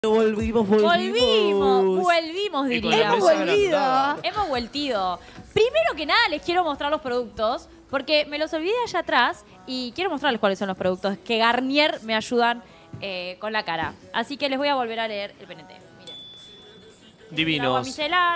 Volvimos, diría. Hemos vueltido. Primero que nada les quiero mostrar los productos, porque me los olvidé allá atrás y quiero mostrarles cuáles son los productos que Garnier me ayudan con la cara. Así que les voy a volver a leer el PNT. Miren. Divinos. El agua micelar.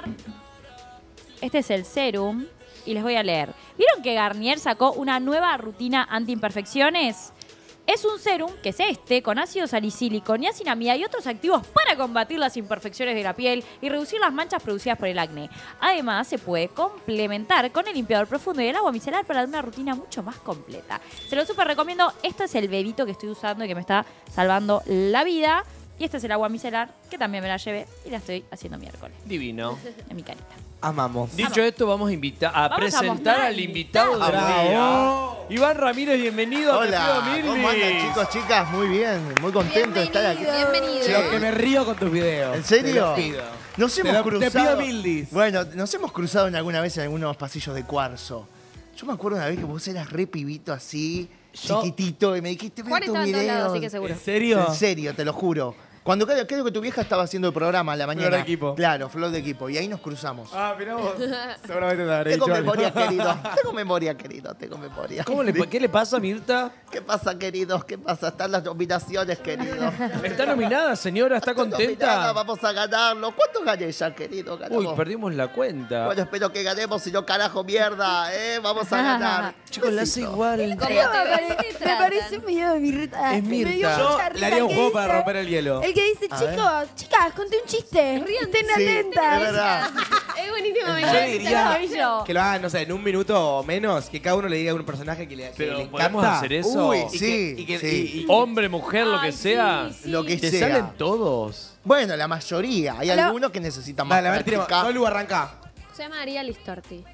Este es el serum. Y les voy a leer. ¿Vieron que Garnier sacó una nueva rutina anti-imperfecciones? Es un serum, que es este, con ácido salicílico, niacinamida y otros activos para combatir las imperfecciones de la piel y reducir las manchas producidas por el acné. Además, se puede complementar con el limpiador profundo y el agua micelar para dar una rutina mucho más completa. Se lo súper recomiendo. Este es el bebito que estoy usando y que me está salvando la vida. Y este es el agua micelar, que también me la llevé y la estoy haciendo miércoles. Divino. En mi carita. Amamos. Dicho esto, vamos a presentar al invitado del día. Iván Ramírez, bienvenido. Hola, ¿cómo andan, chicos, chicas? Muy bien, muy contento de estar aquí. Bienvenido. Lo que me río con tus videos. ¿En serio? Te lo pido. Nos hemos cruzado. Te pido mildis. Bueno, nos hemos cruzado alguna vez en algunos pasillos de cuarzo. Yo me acuerdo una vez que vos eras re pibito así, chiquitito, y me dijiste, Juan ve tus estaba en todos lados, videos. así que seguro. ¿En serio? En serio, te lo juro. Cuando creo que tu vieja estaba haciendo el programa a la mañana. Flor de equipo. Claro, Flor de equipo. Y ahí nos cruzamos. Ah, mirá vos. Seguramente te habré Tengo dicho memoria, algo. querido. Tengo memoria, querido. Tengo memoria. ¿Qué le pasa a Mirta? ¿Qué pasa, queridos? ¿Qué pasa? Están las nominaciones, querido. ¿Está nominada, señora? ¿Está Nominada, contenta? vamos a ganarlo. ¿Cuánto gané ya, querido? Ganamos. Uy, perdimos la cuenta. Bueno, espero que ganemos, si no, carajo, mierda, vamos a ganar. Chicos, la hace igual. ¿Cómo te Me parece un video de Mirta. Es Mirta. Me dio Yo mucha le risa haría un que juego dice- para romper el hielo. El que dice, chicas, conté un chiste. Estén Sí, atentas. es verdad. Es buenísimo, me Yo encanta. diría Yo. que lo hagan, no sé, en un minuto o menos, que cada uno le diga a un personaje que le Pero, le ¿podemos encanta. hacer eso? Uy, Y sí, que- sí. Hombre, mujer, lo que Ay, sea. sí, sí. Lo que Te sea. salen todos. Bueno, la mayoría. Hay Hola. algunos que necesitan más Dale, a ver, tiremos. práctica. Solu, arranca. Se llama María Listorti.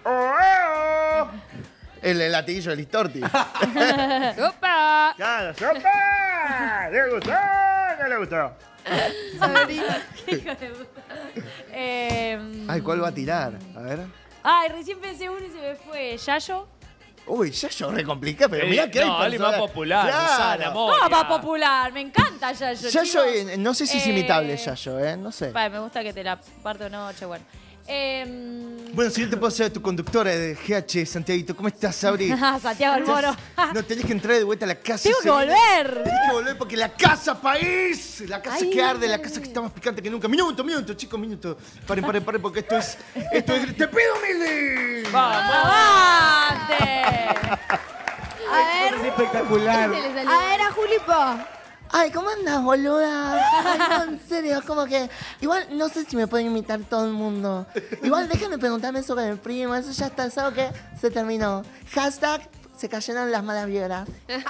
El latiguillo del Listorti. ¡Opa! ¡Claro, sopa! ¿Le gustó? ¿No le gustó? Ay, ¿cuál va a tirar? A ver. Ay, recién pensé uno y se me fue. ¿Yayo? Uy, ya yo re compliqué, pero mirá que hay No, alguien más personas- popular. Susana, Claro. Moria. ¿Cómo va popular? Me encanta Yayo. Yayo, chicos. no sé si es imitable, Yayo, No sé. Vale, me gusta que te la parto de noche, bueno. Bueno, si yo te puedo ser tu conductora de GH, Santiaguito, ¿cómo estás, Sabri? Santiago el Moro. No tenés que entrar de vuelta a la casa. Tengo que seguida. volver. Tenés que volver porque la casa, país. La casa Ay, que arde, la casa que está más picante que nunca. Minuto, chicos, minuto. Paren, porque esto es. ¡Te pido mil! ¡Avante! A ver, Es espectacular. a ver a Julipo. Ay, ¿cómo andas, boluda? Ay, no, en serio, como que... Igual, no sé si me pueden imitar todo el mundo. Igual, déjenme preguntarme eso con el primo. Eso ya está, es algo que se terminó. Hashtag, se cayeron las malas vibras.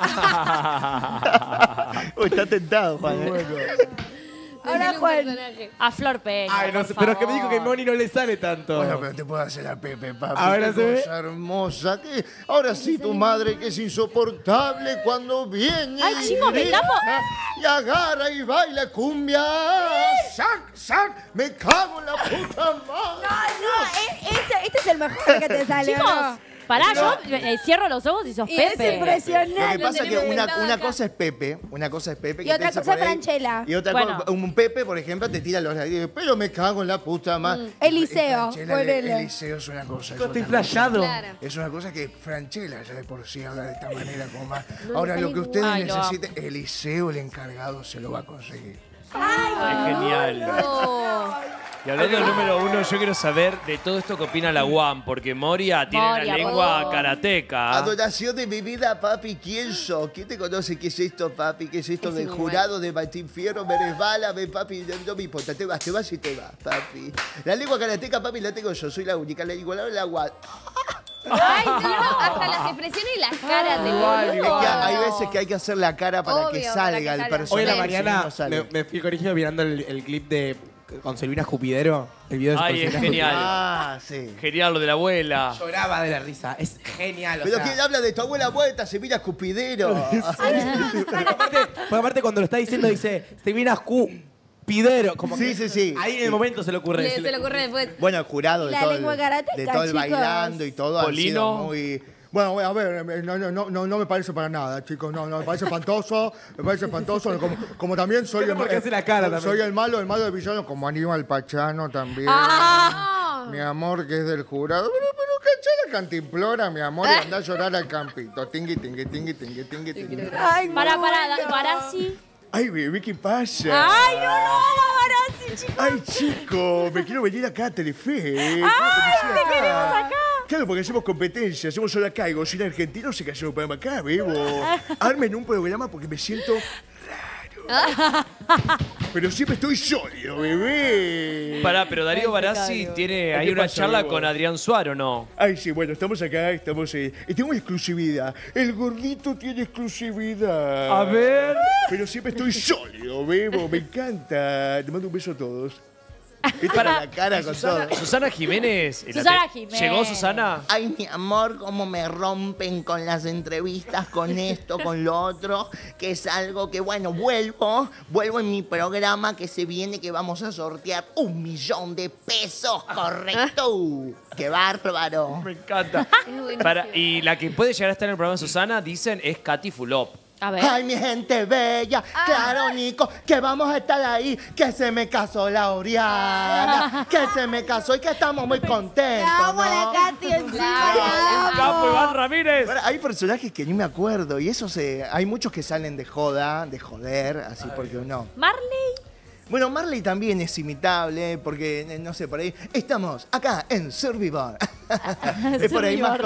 Uy, está tentado, Juan. Ahora Juan. A Flor Peña. Ay, no por sé, pero es que me dijo que favor. Moni no le sale tanto. Bueno, pero te puedo hacer a Pepe, papi. A ver, qué haceme. cosa hermosa. Ahora sí, tu madre que es insoportable cuando viene Ay, y chicos, me grita tapo. y agarra y baila cumbia. ¡Sac! ¡Me cago en la puta madre! Este es el mejor que te sale, Chicos, ¿no? pará, yo cierro los ojos y sos Y es Pepe. impresionante. Lo que pasa es que tenemos una inventado acá. cosa es Pepe, Y otra cosa es Franchella. Y otra Bueno. cosa, un Pepe, por ejemplo, te tira los labios, pero me cago en la puta madre. Eliseo, Franchella, ponele. Eliseo es una cosa. es Estoy otra cosa. flayado. Claro. Es una cosa que Franchella ya de por sí habla de esta manera como más. Ahora, lo que ustedes Ay, lo amo. necesiten, Eliseo, el encargado, se lo va a conseguir. Es genial. No. Y hablando del número uno, yo quiero saber de todo esto que opina la UAM, porque Moria tiene Moria, la lengua por karateca. Adoración de mi vida, papi, ¿quién sos? ¿Quién te conoce? ¿Qué es esto, papi? ¿Qué es esto Es del igual. jurado de Martín Fierro? Me resbálame, papi, no me importa, te vas y te vas, papi. La lengua karateca, papi, la tengo yo, soy la única, la igual la agua. Ay, Dios, hasta las expresiones y las caras de Es boludo. que hay veces que hay que hacer la cara para que Obvio, para salga que el salga. personaje. Hoy a la si mañana no sale. me fui al colegio mirando el clip de con Silvina Escupidero. El video de Ay, con es Silvina genial. Ah, sí. Genial lo de la abuela. Escupidero. Lloraba de la risa. Es genial, o Pero sea. ¿quién habla de tu abuela muerta? Se mira escupidero. Porque aparte cuando lo está diciendo dice Silvina Escupidero. Como Sí, que sí, sí. Ahí en el momento se le ocurre. Se le ocurre después. Bueno, el jurado de La todo, lengua karateca, de todo el chicos. bailando y todo. han Polino. sido muy, Bueno, a ver, no me parece para nada, chicos. No, me parece espantoso. Me parece espantoso. Como también soy el Porque hace la cara también. Soy el malo del villano, como Aníbal Pachano también. Mi amor, que es del jurado. Pero cachá la cantimplora, mi amor, y andá a llorar al campito. Tingui, tingui, tingui, tingui, tingui, tingui. Ay, Para, Barassi. Ay, bebé, ¿qué pasa? Ay, no, Barassi, chicos. Ay, chico, me quiero venir acá a Telefe. Ay, te queremos acá. Claro, porque hacemos competencia, hacemos solo acá y cocina argentino, no sé qué hacemos un programa acá, bebo. Armen un programa porque me siento raro. Pero siempre estoy sólido, bebé. Pará, pero Darío Barassi tiene ahí ¿Qué una pasa, charla Bebo? con Adrián Suárez, ¿no? Ay, sí, bueno, estamos acá, y tengo exclusividad. El gordito tiene exclusividad. A ver. Pero siempre estoy sólido, bebo, me encanta. Te mando un beso a todos. Esta Para- es la cara con Susana, todo. Susana Jiménez. Susana Jiménez. ¿Llegó Susana? Ay, mi amor, cómo me rompen con las entrevistas, con esto, con lo otro, que es algo que, bueno, vuelvo en mi programa que se viene, que vamos a sortear 1 millón de pesos, ¿correcto? ¡Qué bárbaro! Me encanta. Es buenísimo. Y la que puede llegar a estar en el programa de Susana, dicen, es Katy Fulop. A ver. Ay, mi gente bella, claro, Nico, que vamos a estar ahí, que se me casó la Oriana, que se me casó y que estamos muy contentos, amo a la ¿no? Katy encima. la amo. ¡Capo Iván Ramírez! Ahora, hay personajes que ni me acuerdo y hay muchos que salen de joda, de joder, así porque no. Marley. Bueno, Marley también es imitable porque, no sé, por ahí estamos acá en Survivor. Es por ahí más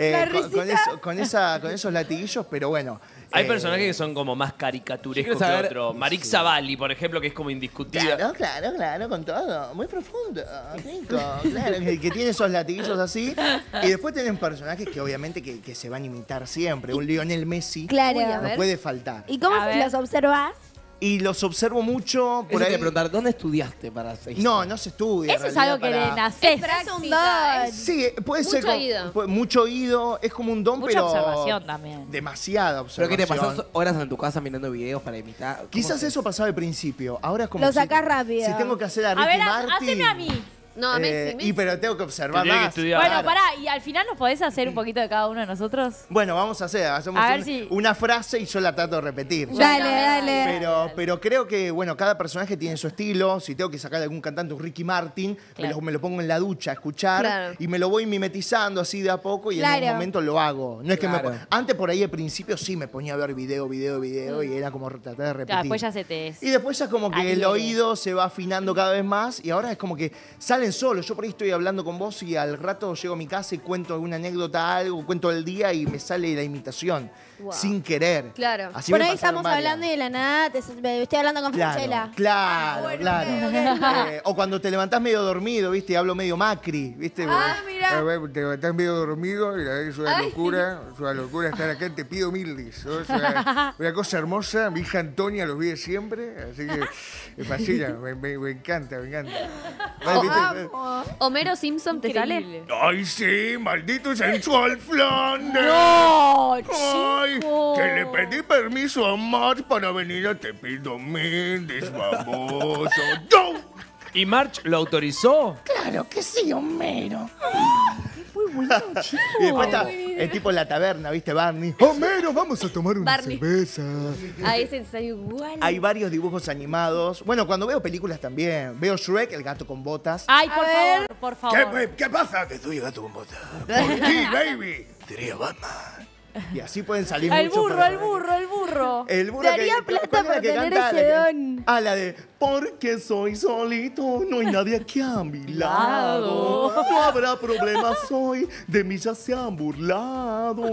con esos latiguillos, pero bueno. Hay personajes que son como más caricaturescos Yo que quiero saber- otros. Marix Zavalli, por ejemplo, que es como indiscutida. Claro, con todo. Muy profundo, Nico. Claro, que tiene esos latiguillos así. Y después tienen personajes que obviamente que se van a imitar siempre. Un Lionel Messi Claro. Uy, a no ver. puede faltar. ¿Y cómo A ver. los observas? Y los observo mucho por Eso te ahí. iba a preguntar, ¿dónde estudiaste para hacer No se estudia. en Eso es realidad, algo que para- le nacés. Es práctica. Sí, puede Mucho ser. oído. Mucho oído, es como un don, Mucha pero. observación también. Demasiada ¿Pero observación. qué te pasás horas en tu casa mirando videos para imitar? ¿Cómo Quizás haces? eso pasaba al principio. Ahora es como. Lo si- sacás rápido. Si tengo que hacer a A Ricky ver, Martin. haceme a mí. No, a Messi. Y pero tengo que observar Tendría que más. estudiar. Bueno, Claro. pará, y al final nos podés hacer un poquito de cada uno de nosotros. Bueno, vamos a hacemos A ver si- una frase y yo la trato de repetir. Dale. Pero creo que, bueno, cada personaje tiene su estilo. Si tengo que sacar algún cantante, un Ricky Martin, Claro. me lo pongo en la ducha a escuchar Claro. y me lo voy mimetizando así de a poco y en Claro. un momento lo hago. No es que Claro. antes por ahí al principio sí me ponía a ver video y era como tratar de repetir. Claro, después ya se te... Y después ya como que el adhiere. oído se va afinando cada vez más y ahora es como que salen solos. Yo por ahí estoy hablando con vos y al rato llego a mi casa y cuento alguna anécdota, algo, cuento el día y me sale la imitación Wow. sin querer. Claro. Así Por me ahí pasaron estamos varias. hablando y de la nada estoy hablando con Franchella. Claro. ok. O cuando te levantás medio dormido, ¿viste? Y hablo medio Macri, ¿viste? Mira. Te levantás medio dormido y la verdad es una Ay. locura estar acá. Te pido 1000 disos. Una cosa hermosa. Mi hija Antonia los ve siempre, así que me fascina, me encanta, me encanta. Ay, ¿viste? Homero Simpson te sale. Increíble. Ay, sí, maldito sensual Flanders. ¡No, Ay, chico! que le pedí permiso a March para venir a Te pido 1000, baboso. ¡No! ¿Y March lo autorizó? Claro que sí, Homero. Muy bueno, chico. Y después está el tipo en la taberna, ¿viste, Barney? Homero, vamos a tomar una Barney. cerveza. A ese te salió igual. Hay varios dibujos animados. Bueno, cuando veo películas también. Veo Shrek, el gato con botas. Ay, por favor. ¿Qué pasa? Que soy el gato con botas. Por ti, baby. Diría Batman. Y así pueden salir El muchos burro, personajes. el burro, el burro. El burro Daría plata ¿cuál es la por que tener canta? ese La que- don. la de porque soy solito, no hay nadie aquí a mi lado. No habrá problemas hoy, de mí ya se han burlado.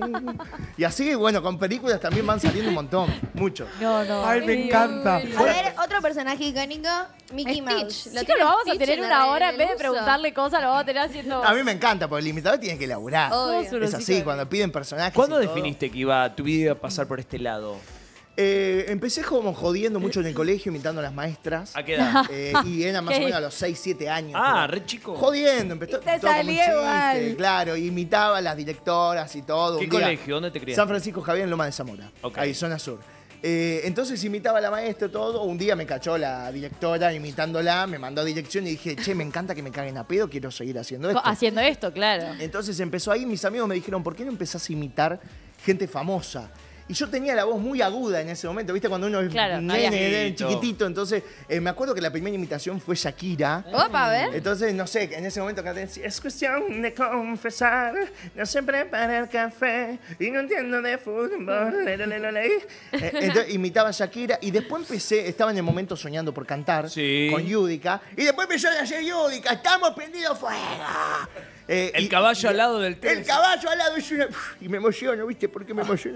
Y así, bueno, con películas también van saliendo un montón, muchos. No. Ay, me encanta. A ver, otro personaje icónico, Mickey Mouse. Stitch. Chicos, lo vamos a tener en una hora, en vez de uso. preguntarle cosas, lo vamos a tener haciendo... A mí me encanta, porque el imitador tiene que laburar. Obvio. Es así, cuando piden personajes. ¿Cuándo y todo. definiste que iba tu vida iba a pasar por este lado? Empecé como jodiendo mucho en el colegio, imitando a las maestras. ¿A qué edad? Y era más o ¿Qué? menos a los 6, 7 años. Ah, pero re chico. jodiendo, empezó Y te todo como un salía chiste, igual. claro, imitaba a las directoras y todo. ¿Qué Un día, colegio? ¿Dónde te criaste? San Francisco Javier en Loma de Zamora, Ok. ahí, zona sur. Entonces imitaba a la maestra todo. Un día me cachó la directora imitándola, me mandó a dirección y dije, che, me encanta que me caguen a pedo, quiero seguir haciendo esto. Haciendo esto, claro. Entonces empezó ahí, mis amigos me dijeron, ¿por qué no empezás a imitar gente famosa? Y yo tenía la voz muy aguda en ese momento, ¿viste? Cuando uno es Claro, no había- chiquitito. Entonces, me acuerdo que la primera imitación fue Shakira. Opa, a ver. Entonces, no sé, en ese momento canté, es cuestión de confesar, no sé preparar café y no entiendo de fútbol. Entonces, imitaba a Shakira y después empecé, estaba en el momento soñando por cantar Sí. con Yudica y después empezó a hacer Yudica, estamos prendidos fuego. El caballo al lado del El caballo al lado y me emociono, ¿viste? ¿Por qué me emociono?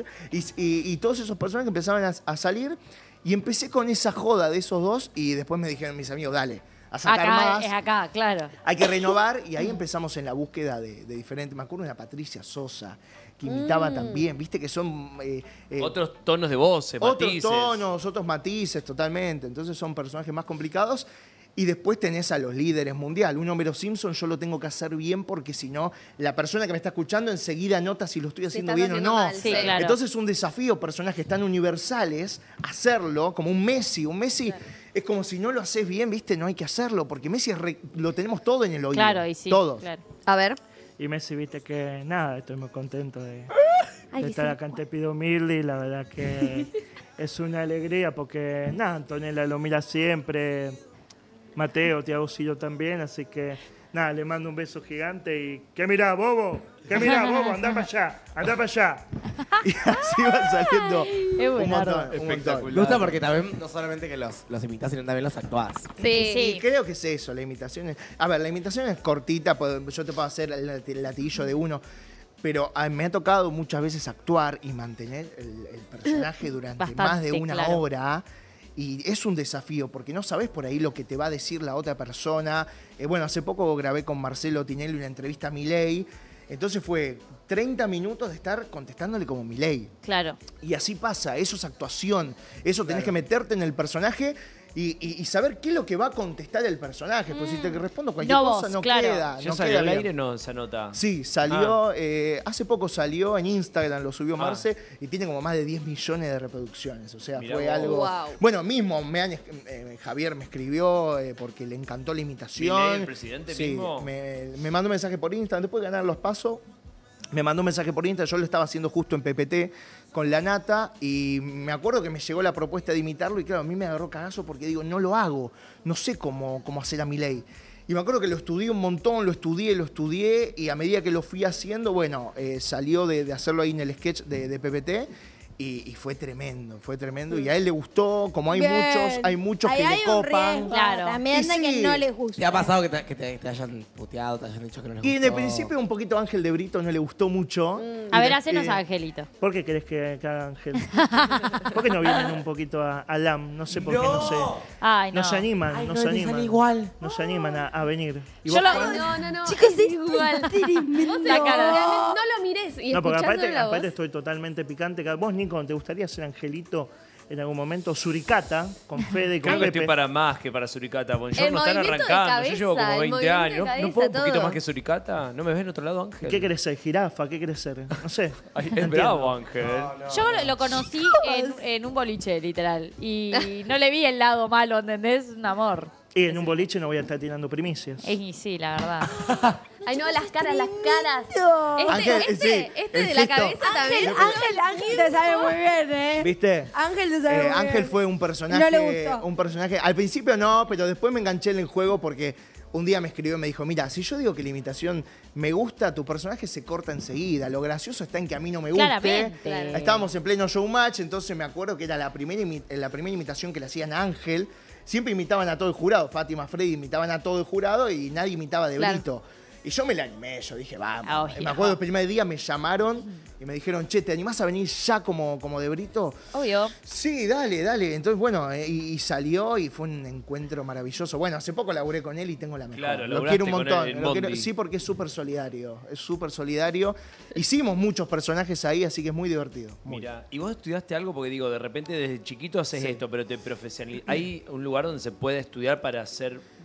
Y todos esos personajes empezaban a salir y empecé con esa joda de esos dos y después me dijeron mis amigos, dale, a sacar Acá, más. es acá, claro. Hay que renovar y ahí empezamos en la búsqueda de diferentes. Me acuerdo de una Patricia Sosa que imitaba también, viste que son Otros tonos de voz, otros matices. tonos, otros matices totalmente. Entonces son personajes más complicados. Y después tenés a los líderes mundial. Un Homero Simpson yo lo tengo que hacer bien porque si no, la persona que me está escuchando enseguida nota si lo estoy haciendo estás bien haciendo o no. mal, Sí, claro. Entonces es un desafío, personajes tan universales, hacerlo, como un Messi. Un Messi es como si no lo haces bien, ¿viste? No hay que hacerlo, porque Messi lo tenemos todo en el oído. Claro, y sí. Todos. Claro. A ver. Y Messi, viste que nada, estoy muy contento de Ay, estar sí. acá en Te Pido Humilde y la verdad que es una alegría porque nada, Antonella lo mira siempre, Mateo, Tiago Sillo también, así que nada, le mando un beso gigante y ¿qué mirá, bobo? ¿Qué mirá, bobo? Andá para allá, andá para allá. Y así van saliendo Es un buenardo. montón, un montón. Me gusta porque también no solamente que los imitás, sino también los actuás. Sí. Y creo que es eso, la imitación es... A ver, la imitación es cortita, yo te puedo hacer el latillo de uno, pero me ha tocado muchas veces actuar y mantener el personaje durante Bastante, más de una claro. hora. Y es un desafío, porque no sabes por ahí lo que te va a decir la otra persona. Bueno, hace poco grabé con Marcelo Tinelli una entrevista a Milei. Entonces fue 30 minutos de estar contestándole como Milei. Claro. Y así pasa, eso es actuación. Eso tenés que meterte en el personaje y saber qué es lo que va a contestar el personaje. Porque si te respondo cualquier No cosa, vos, no claro. queda. ¿Ya no salió queda al bien. aire no se anota? Sí, salió, hace poco salió en Instagram, lo subió Marce, y tiene como más de 10 millones de reproducciones. O sea, Mirá fue vos. algo... Wow. Bueno, mismo Javier me escribió porque le encantó la imitación. ¿Milei, el presidente Sí, mismo? me mandó un mensaje por Instagram, después de ganar los pasos, me mandó un mensaje por Instagram, yo lo estaba haciendo justo en PPT con la Nata y me acuerdo que me llegó la propuesta de imitarlo y claro, a mí me agarró cagazo porque digo, no lo hago, no sé cómo hacer a Milei. Y me acuerdo que lo estudié un montón, lo estudié y a medida que lo fui haciendo, bueno, salió de hacerlo ahí en el sketch de PPT y fue tremendo. Y a él le gustó, como hay muchos Ahí que hay le un copan. riesgo Claro. también Y de que sí. no les gusta. ¿Te ha pasado que te hayan puteado, te hayan dicho que no les Y en gustó? el principio un poquito a Ángel de Brito no le gustó mucho. A ver, hacenos Angelito. ¿Por qué querés que haga Ángel? ¿Por qué no vienen un poquito a LAM? No sé por qué, no sé. Ay, no. No se animan, Ay, no no, se te sale animan. igual. No se animan a venir. ¿Y Yo vos, lo- Juan? No. Chicos, es es igual. tremendo. La cara. Realmente no lo mires y No, porque escuchándolo la aparte voz. estoy totalmente picante. Vos, Nico, ¿te gustaría ser Angelito en algún momento? Suricata, con Fede y con Creo que Pepe. estoy para más que para Suricata. Bonjour, El no están movimiento de arrancando. Yo llevo cabeza, como el 20 movimiento años. de ¿No cabeza, puedo un poquito todo. más que Suricata? ¿No me ves en otro lado, Ángel? ¿Qué querés ser? ¿Jirafa? ¿Qué querés ser? No sé. Ay, No es entiendo. bravo, Ángel. Yo lo conocí en un boliche, literal. Y no le vi el lado malo, ¿entendés? Un amor. Y en un boliche no voy a estar tirando primicias. Y sí, la verdad. Ay, no, las caras. Ángel, sí, Este el de la gesto. cabeza también. Ángel te sabe muy bien, ¿eh? ¿Viste? Ángel te sabe muy bien. Ángel fue un personaje, No le gustó. al principio no, pero después me enganché en el juego porque un día me escribió y me dijo, mira, si yo digo que la imitación me gusta, tu personaje se corta enseguida. Lo gracioso está en que a mí no me guste. Claramente. Estábamos en pleno showmatch, entonces me acuerdo que era la primera imitación que le hacían a Ángel. Siempre imitaban a todo el jurado. Fátima, Freddy imitaban a todo el jurado y nadie imitaba de Claro. Brito. Y yo me la animé, yo dije, vamos. Obvio. Me acuerdo el primer día me llamaron y me dijeron, che, ¿te animás a venir ya como de Brito? Obvio. Sí, dale. Entonces, bueno, y salió y fue un encuentro maravilloso. Bueno, hace poco laburé con él y tengo la mejor. Claro, lo laburaste quiero un con montón. él en lo quiero- Bondi. sí, porque es súper solidario. Hicimos muchos personajes ahí, así que es muy divertido. Muy. Mira, y vos estudiaste algo porque digo, de repente desde chiquito haces esto, pero te profesionalizas. ¿Hay un lugar donde se puede estudiar para ser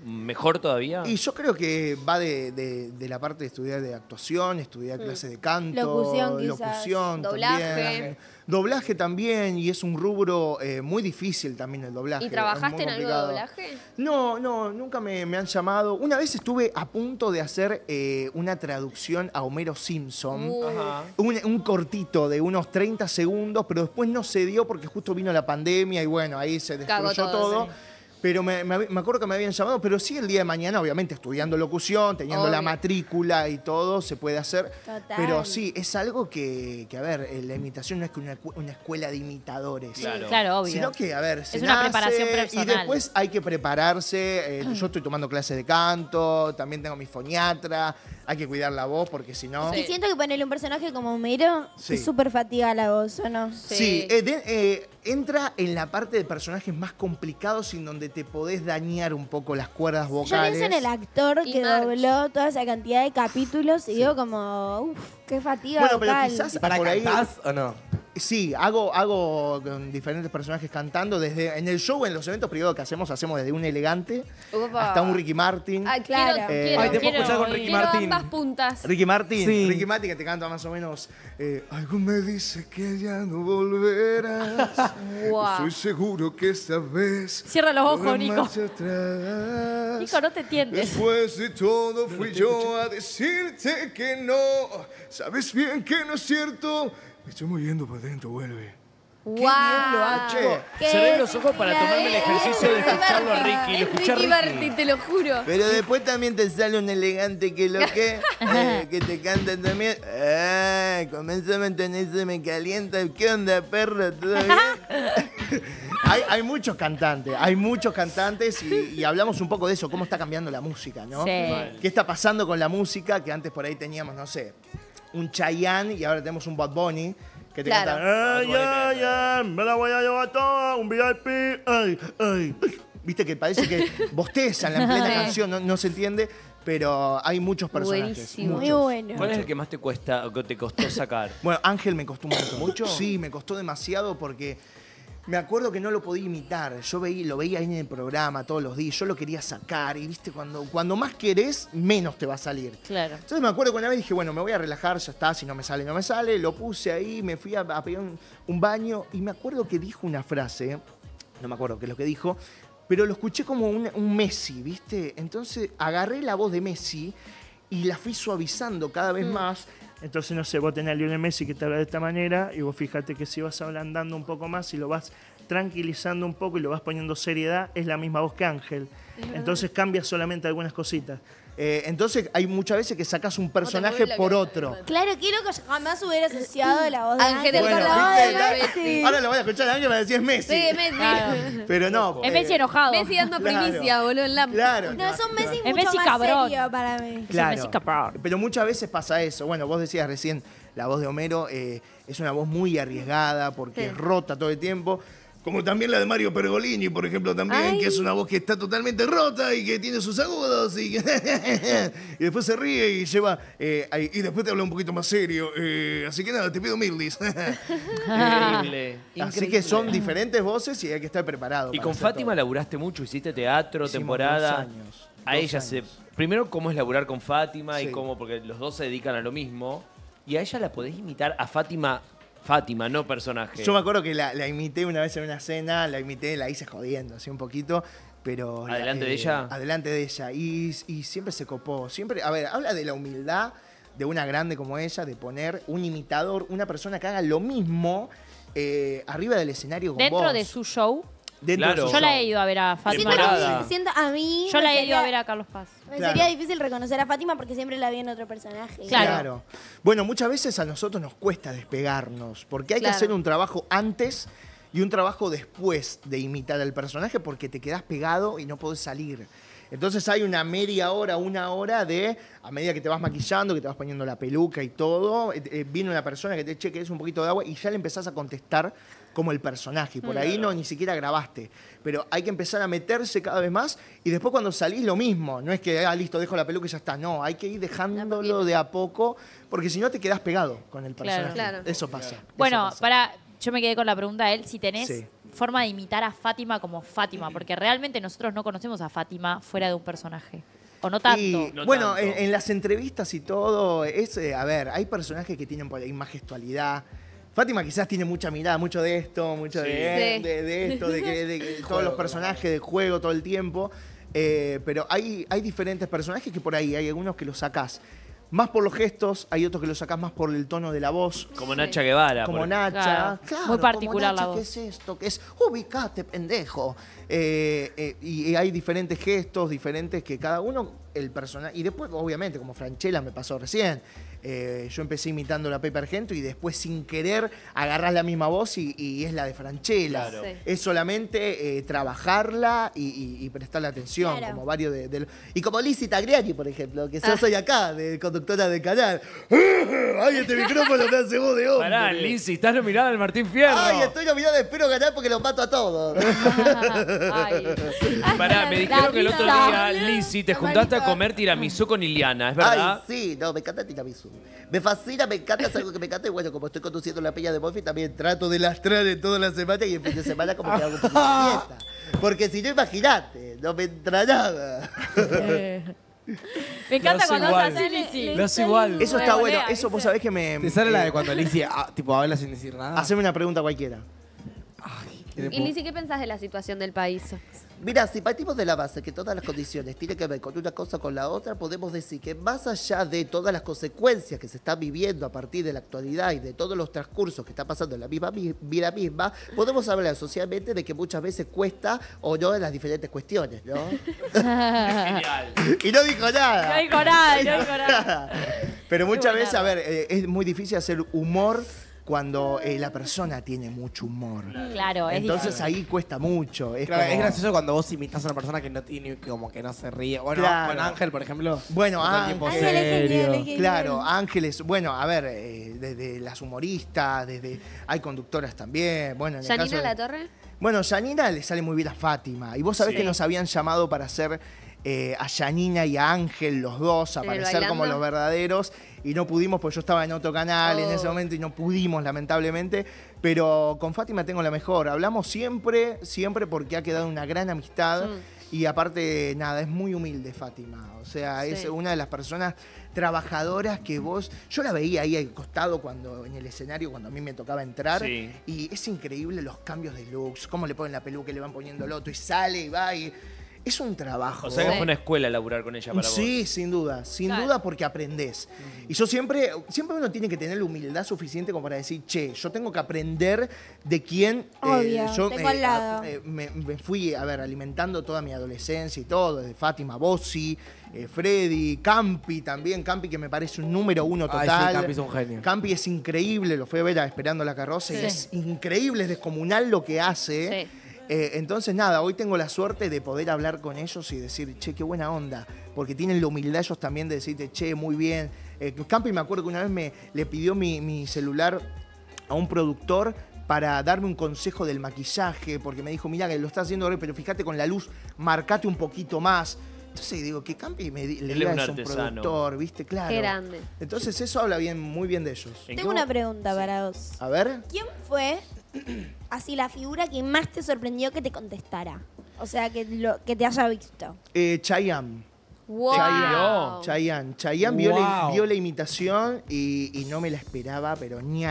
mejor todavía? Y yo creo que va de la parte de estudiar de actuación, estudiar clases de canto, Locución, quizás. locución Doblaje. también. Doblaje también, y es un rubro muy difícil también el doblaje. ¿Y es trabajaste muy en algo de complicado. doblaje? No, nunca me han llamado. Una vez estuve a punto de hacer una traducción a Homero Simpson. Ajá. Un cortito de unos 30 segundos, pero después no se dio porque justo vino la pandemia y bueno, ahí se Cagó destruyó todo, todo. sí. Pero me acuerdo que me habían llamado, pero sí el día de mañana, obviamente, estudiando locución, teniendo la Obvio. matrícula y todo, se puede hacer. Total. Pero sí, es algo que a ver, la imitación no es que una escuela de imitadores. Claro. Claro, obvio. Sino que, a ver, se Es una nace preparación y personal. después hay que prepararse. Yo estoy tomando clases de canto, también tengo mi foniatra, hay que cuidar la voz porque si no... Y siento que ponerle un personaje como Homero Sí. es súper fatiga la voz, ¿o no? Sí, entra en la parte de personajes más complicados y en donde te podés dañar un poco las cuerdas Yo vocales. pienso en el actor Y que March. dobló toda esa cantidad de capítulos y digo como, uff, qué fatiga Bueno, pero vocal. quizás ¿Para por ahí... cantás o no? Sí, hago con diferentes personajes cantando. Desde en el show, en los eventos privados que hacemos desde un elegante Upa. hasta un Ricky Martin. Ah, Claro. quiero, Ay, te puedo quiero, escuchar con Ricky quiero Martin. ambas puntas. Ricky Martin, Sí. Ricky Martin que te canta más o menos. Algo me dice que ya no volverás. Wow. Estoy seguro que esta vez. Cierra los no ojos, habrá Nico. marcha atrás. Nico, no te entiendes. Después de todo fui yo a decirte que no. Sabes bien que no es cierto. Me estoy moviendo por dentro, vuelve. Wow. ¿Qué Cerré es? los ojos para tomarme el ejercicio de escucharlo a Ricky. Lo Es escuché a Ricky Martin, te lo juro. Pero después también te sale un elegante que lo que te canta también. Comienza a mantenerse, me calienta. ¿Qué onda, perro? ¿Todo bien? hay muchos cantantes y hablamos un poco de eso, cómo está cambiando la música, ¿no? Sí. ¿Qué está pasando con la música? Que antes por ahí teníamos, no sé, un Chayanne y ahora tenemos un Bad Bunny. Que te Claro. canta, ay, ay, ay, me la voy a llevar toda, un VIP, ay, ay. Viste que parece que bostezan en plena Sí. canción, no se entiende, pero hay muchos personajes. Buenísimo. Muy bueno. ¿Cuál es el que más te cuesta o que te costó sacar? Bueno, Ángel me costó mucho. ¿Mucho? Sí, me costó demasiado porque me acuerdo que no lo podía imitar. Yo lo veía ahí en el programa todos los días. Yo lo quería sacar y viste, cuando más querés, menos te va a salir. Claro. Entonces me acuerdo que una vez dije, bueno, me voy a relajar, ya está, si no me sale, no me sale. Lo puse ahí, me fui a pegar un baño y me acuerdo que dijo una frase, no me acuerdo qué es lo que dijo, pero lo escuché como un Messi, ¿viste? Entonces agarré la voz de Messi y la fui suavizando cada vez más. Entonces, no sé, vos tenés a Lionel Messi que te habla de esta manera y vos fíjate que si vas ablandando un poco más y lo vas tranquilizando un poco y lo vas poniendo seriedad, es la misma voz que Ángel. Entonces cambia solamente algunas cositas. Entonces hay muchas veces que sacas un personaje mueve la por cabeza, otro. Claro, qué loco, yo jamás hubiera asociado la voz de Ángel Ángel con con la la voz voz de de Messi. Ahora lo voy a escuchar a alguien para decir es Messi. Sí, Messi. Pero no. Es Messi enojado. Messi dando Claro. primicia, boludo, en la... Claro. No, es un Messi Es mucho Messi más cabrón. serio para mí. Claro. Messi cabrón. Pero muchas veces pasa eso. Bueno, vos decías recién, la voz de Homero es una voz muy arriesgada porque es rota todo el tiempo. Como también la de Mario Pergolini, por ejemplo, también, Ay. que es una voz que está totalmente rota y que tiene sus agudos y, y después se ríe y lleva... y después te habla un poquito más serio. Así que nada, te pido mildis. Increíble. Así que son diferentes voces y hay que estar preparado. Y para con hacer Fátima todo. laburaste mucho, hiciste teatro, Hicimos temporada. 2 años. A 2 ella años. Primero, ¿cómo es laburar con Fátima? Sí. Y cómo, porque los dos se dedican a lo mismo. Y a ella la podés imitar a Fátima, no personaje. Yo me acuerdo que la imité una vez en una cena, la hice jodiendo, así un poquito, pero... ¿Adelante de ella? Adelante de ella. Y siempre se copó. Siempre, a ver, habla de la humildad de una grande como ella, de poner un imitador, una persona que haga lo mismo arriba del escenario con Dentro vos. de su show. Dentro de Claro. su Yo la show. he ido a ver a Fátima. Temporada. Siento a mí. Yo me la he ido sería- a ver a Carlos Paz. Me Claro. sería difícil reconocer a Fátima porque siempre la vi en otro personaje. Claro. Bueno, muchas veces a nosotros nos cuesta despegarnos, porque hay Claro. que hacer un trabajo antes y un trabajo después de imitar al personaje porque te quedás pegado y no podés salir. Entonces hay una media hora, 1 hora de, a medida que te vas maquillando, que te vas poniendo la peluca y todo, viene una persona que te eche que es un poquito de agua y ya le empezás a contestar como el personaje. Y por ahí no ni siquiera grabaste. Pero hay que empezar a meterse cada vez más y después cuando salís lo mismo. No es que, listo, dejo la peluca y ya está. No, hay que ir dejándolo de a poco porque si no te quedás pegado con el Claro. personaje. Claro. Eso pasa. Bueno, eso pasa. yo me quedé con la pregunta de él, si tenés Sí. forma de imitar a Fátima como Fátima, porque realmente nosotros no conocemos a Fátima fuera de un personaje. O no tanto. Y, No bueno, tanto. en las entrevistas y todo, a ver, hay personajes que tienen por ahí más gestualidad. Fátima quizás tiene mucha mirada, mucho de esto, mucho Sí. de esto, de todos los personajes, de juego todo el tiempo. Pero hay diferentes personajes que por ahí, hay algunos que los sacás más por los gestos, hay otros que los sacás más por el tono de la voz. Como Nacha Guevara. Como por- Nacha. Claro, muy particular como Nacha, la voz. ¿qué es esto? ¿Qué es? Ubicate, pendejo. Y hay diferentes gestos, diferentes que cada uno, el personaje. Y después, obviamente, como Franchella me pasó recién. Yo empecé imitando la Pepe Argento y después sin querer agarrás la misma voz y es la de Franchella. Claro. Sí. Es solamente trabajarla y prestarle atención, Claro. como varios y como Lizzy Tagliani, por ejemplo, que yo soy acá, de conductora de canal. ¡Ay, este micrófono me hace voz de hombre! Pará, Lizzy, estás nominada al Martín Fierro. ¡Ay, estoy nominada, espero ganar porque los mato a todos! Ay. Pará, me dijeron que el otro Lisa. día, Lizzy, te juntaste a comer tiramisú con Iliana, ¿es verdad? Ay, sí, no, me encanta el tiramisú. Me fascina, me encanta, es algo que me encanta. Y bueno, como estoy conduciendo la peña de Bonfi, también trato de lastrar en toda la semana y en fin de semana como que hago un poquito de fiesta. Porque si no, imagínate, no me entra nada. Me encanta Lo hace cuando igual. haces Lizzy. Lo hace igual. Eso está bueno, volea, eso vos ¿viste? sabés que me... Te sale la de cuando Alicia, tipo, habla sin decir nada. Haceme una pregunta cualquiera. Y Lizzy, ¿qué pensás de la situación del país? Mira, si partimos de la base que todas las condiciones tienen que ver con una cosa o con la otra, podemos decir que más allá de todas las consecuencias que se están viviendo a partir de la actualidad y de todos los transcursos que está pasando en la misma vida misma, podemos hablar socialmente de que muchas veces cuesta o no en las diferentes cuestiones, ¿no? Genial. Y no dijo nada. No dijo nada, no dijo nada. Pero muchas Qué veces, a buena. ver, es muy difícil hacer humor cuando la persona tiene mucho humor. Claro, es Entonces difícil. ahí cuesta mucho. Es, Claro, como- es gracioso cuando vos imitas a una persona que no tiene, como que no se ríe. Bueno, Claro. con Ángel, por ejemplo. Bueno, todo el tiempo Ángel es genial, serio. es genial. Claro, Ángeles, bueno, a ver, desde las humoristas, hay conductoras también, bueno, en el caso ¿Janina de- La Torre? Bueno, Janina le sale muy bien a Fátima, y vos sabés Sí. que nos habían llamado para hacer a Janina y a Ángel, los dos, a ¿En el aparecer como Bailando? los verdaderos, y no pudimos, pues yo estaba en otro canal en Oh. ese momento y no pudimos, lamentablemente, pero con Fátima tengo la mejor, hablamos siempre, siempre porque ha quedado una gran amistad. Y aparte, nada, es muy humilde Fátima. O sea, es Sí. una de las personas trabajadoras que vos... Yo la veía ahí al costado en el escenario, cuando a mí me tocaba entrar. Sí. Y es increíble los cambios de looks, cómo le ponen la peluca y le van poniendo el otro y sale y va y... Es un trabajo. O sea que fue una escuela laburar con ella para vos. Sí, sin duda, sin Claro. duda porque aprendés. Y yo siempre uno tiene que tener la humildad suficiente como para decir, che, yo tengo que aprender de quién Obvio, yo tengo al lado. me fui, a ver, alimentando toda mi adolescencia y todo, desde Fátima Bossi, Freddy, Campi también, Campi que me parece un número uno Ay, total. sí, Campi es un genio. Campi es increíble, lo fui a ver Esperando la Carroza y Sí. es increíble, es descomunal lo que hace. Sí. Entonces, nada, hoy tengo la suerte de poder hablar con ellos y decir, che, qué buena onda. Porque tienen la humildad ellos también de decirte, che, muy bien. Campi me acuerdo que una vez le pidió mi celular a un productor para darme un consejo del maquillaje, porque me dijo, mira, que lo estás haciendo ahora, pero fíjate con la luz, marcate un poquito más. Entonces digo, que Campi le Él es diga un eso a un artesano. productor, ¿viste? Claro. Qué grande. Entonces eso habla muy bien de ellos. ¿En Tengo qué una mo- pregunta para vos. A ver. ¿Quién fue así la figura que más te sorprendió que te contestara? O sea, que te haya visto. Chayanne. ¡Wow! Chayanne Wow. vio la imitación y no me la esperaba, pero ni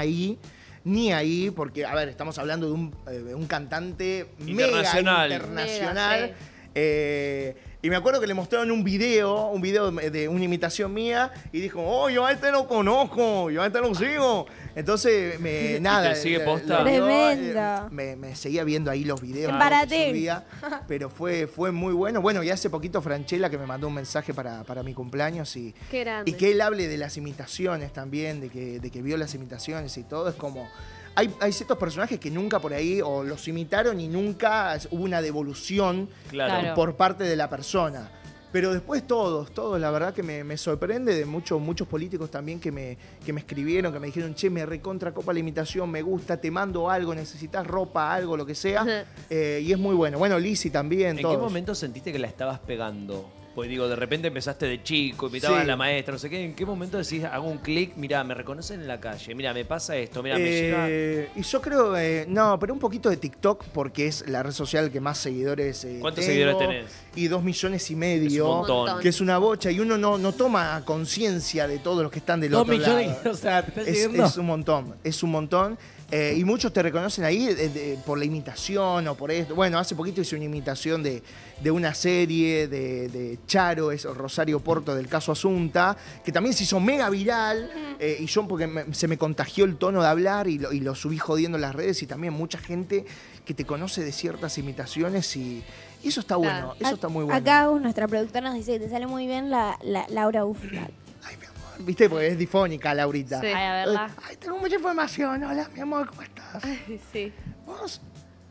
ahí, porque, a ver, estamos hablando de un cantante Internacional. mega internacional. Mega, Y me acuerdo que le mostraron un video de una imitación mía y dijo, oh, yo a este lo conozco, yo a este lo sigo. Entonces, nada. te sigue posta? Tremendo. Me seguía viendo ahí los videos. Embarate. que subía, pero fue muy bueno. Bueno, y hace poquito Franchella que me mandó un mensaje para mi cumpleaños y Qué grande. y que él hable de las imitaciones también, de que vio las imitaciones y todo. Es como... Hay ciertos personajes que nunca por ahí o los imitaron y nunca hubo una devolución Claro. por parte de la persona. Pero después todos, la verdad que me sorprende de muchos políticos también que me escribieron, que me dijeron, che, me recontra copa la imitación, me gusta, te mando algo, necesitas ropa, algo, lo que sea. Y es muy bueno. Bueno, Lizzy también, ¿En todos. qué momento sentiste que la estabas pegando? Pues digo, de repente empezaste de chico, invitaban Sí. a la maestra, no sé qué. ¿En qué momento decís, hago un clic? Mirá, me reconocen en la calle. Mirá, me pasa esto. Mirá, me llega... Y yo creo, no, pero un poquito de TikTok porque es la red social que más seguidores ¿Cuántos tengo, seguidores tenés? Y 2,5 millones, Es un montón. que es una bocha y uno no toma conciencia de todos los que están del 2 otro millones, lado. o sea, ¿te estás Es siguiendo? un montón, es un montón. Y muchos te reconocen ahí por la imitación o por esto. Bueno, hace poquito hice una imitación de una serie de Charo, es Rosario Porto del caso Asunta, que también se hizo mega viral. Y yo, porque se me contagió el tono de hablar y lo subí jodiendo en las redes. Y también mucha gente que te conoce de ciertas imitaciones y eso está bueno, eso está muy bueno. Acá nuestra productora nos dice que te sale muy bien la Laura Ufal. Ay, mi amor, viste, porque es difónica, Laurita. Sí. Ay, a verla. Ay, tengo mucha información. Hola, mi amor, ¿cómo estás? Sí. Vos,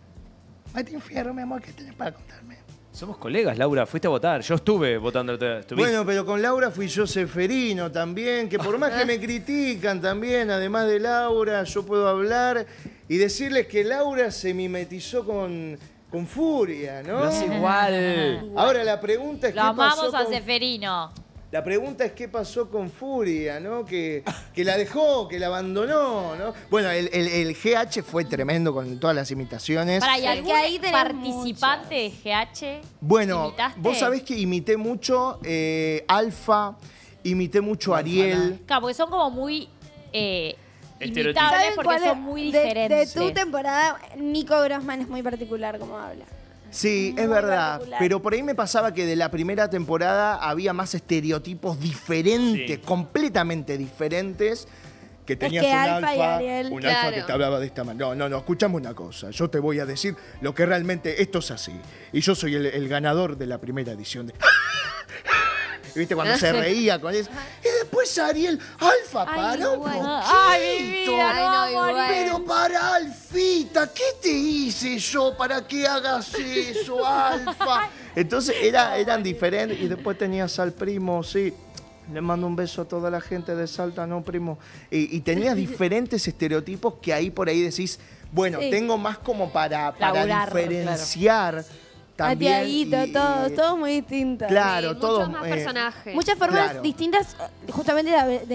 Martín Fierro, mi amor, ¿qué tenés para contarme? Somos colegas, Laura. Fuiste a votar. Yo estuve votando. ¿Estuviste? Bueno, pero con Laura fui yo Seferino también, que por más que me critican también, además de Laura, yo puedo hablar y decirles que Laura se mimetizó con Furia, ¿no? No es igual. Ahora la pregunta es Lo qué amamos pasó a con... Seferino. La pregunta es qué pasó con Furia, ¿no? Que la dejó, que la abandonó, ¿no? Bueno, el GH fue tremendo con todas las imitaciones. Para, ¿y Es algún que ahí tenés participante de GH? Bueno, ¿imitaste? vos sabés que imité mucho Alfa, imité mucho Ariel. Claro, porque son como muy Estereotipos. imitables ¿Saben porque cuál es? son muy De diferentes. tu temporada, Nico Grossman es muy particular como habla. Sí, Muy es verdad. particular. Pero por ahí me pasaba que de la primera temporada había más estereotipos diferentes, Sí. completamente diferentes. Que tenías que un Alfa y alfa, Ariel. un alfa Claro. que te hablaba de esta manera. No, escuchame una cosa. Yo te voy a decir lo que realmente esto es así. Y yo soy el ganador de la primera edición de. ¿Viste? Cuando se reía con eso. Y después Ariel, Alfa, para un poquito. Ay, mi vida, Ay, no, no, igual. morir. Pero para, Alfita, ¿qué te hice yo para que hagas eso, Alfa? Entonces eran diferentes. Y después tenías al primo, sí. Le mando un beso a toda la gente de Salta, ¿no, primo? Y tenías diferentes estereotipos que ahí por ahí decís, bueno, Sí. tengo más como para Laburar, diferenciar también. A Tiaguito, y- todos muy distintos. Claro, Sí, todos. muchos más personajes. Muchas formas Claro. distintas justamente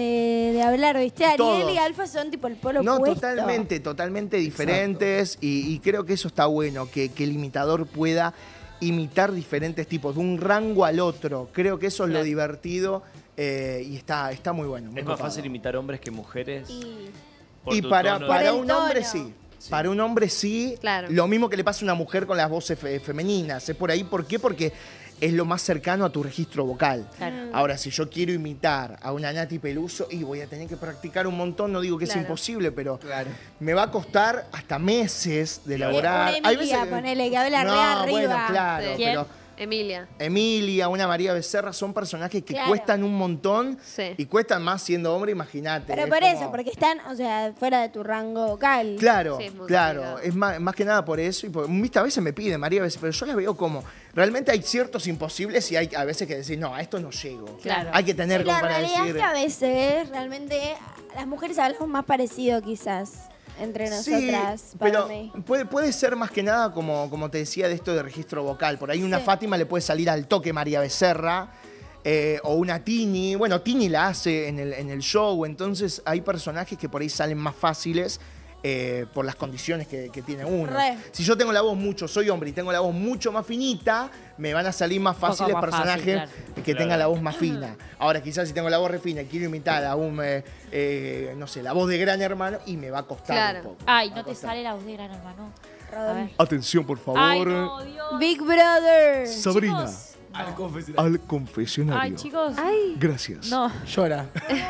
de hablar, ¿viste? Ariel Todos. y Alfa son tipo el polo No, opuesto. totalmente diferentes y creo que eso está bueno, que el imitador pueda imitar diferentes tipos, de un rango al otro. Creo que eso es lo Claro. divertido y está muy bueno. muy Es más copado. fácil imitar hombres que mujeres. Y por Y tu para tono. Por el un hombre tono. sí. Para un hombre sí. Claro. Lo mismo que le pasa a una mujer con las voces femeninas. Es por ahí. ¿Por qué? Porque es lo más cercano a tu registro vocal. Claro. Ahora, si yo quiero imitar a una Nati Peluso, y voy a tener que practicar un montón, no digo que Claro. es imposible, pero Claro. me va a costar hasta meses de una elaborar. Emilia, ponele, que habla re arriba. Bueno, claro, Sí. ¿Quién? pero Emilia. Emilia, una María Becerra, son personajes que Claro. cuestan un montón Sí. y cuestan más siendo hombre, imagínate. Pero es por como- eso, porque están, o sea, fuera de tu rango vocal. Claro, Sí, es muy claro. complicado. Es más que nada por eso. Y viste, a veces me pide María, pero yo la veo como. Realmente hay ciertos imposibles y hay a veces que decir, no, a esto no llego. Claro. Hay que tener Y como la para realidad decir. es que a veces realmente las mujeres hablamos más parecido quizás entre nosotras. para pero mí. puede ser más que nada como te decía de esto de registro vocal. Por ahí una Sí. Fátima le puede salir al toque María Becerra. O una Tini. Bueno, Tini la hace en el show. Entonces hay personajes que por ahí salen más fáciles por las condiciones que tiene uno. Re. Si yo tengo la voz soy hombre y tengo la voz mucho más finita, me van a salir más poco fáciles más personajes fácil, que Claro. tengan la voz más fina. Ahora, quizás si tengo la voz re fina y quiero imitar a un, no sé, la voz de Gran Hermano, y me va a costar Claro. un poco. Ay, Me va no a te costar. sale la voz de Gran Hermano. A Rodolfo. ver. Atención, por favor. Ay, no, Dios. Big Brother. Sabrina, Chicos, Al no. confesionario. al confesionario. Ay, chicos. Ay. Gracias. No. Llora.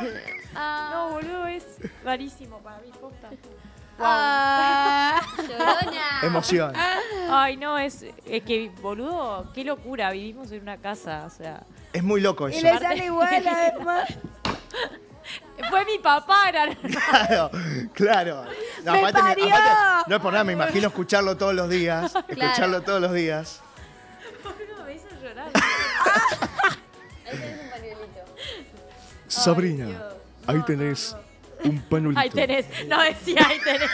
No, boludo, es rarísimo para mí, posta. Ah. Llorona. Emoción. Ay, no, es que, boludo, qué locura, vivimos en una casa, o sea. Es muy loco Y eso. le sale igual además. Fue mi papá, Gran Hermano. Claro, claro. No, ¡Me aparte, parió! no es por nada, me imagino escucharlo todos los días. Escucharlo todos los días. Boludo, me hizo llorar. Ahí tenés un pañuelito. Sabrina, Dios. ahí tenés un panuelito. Ahí tenés. No decía, ahí tenés.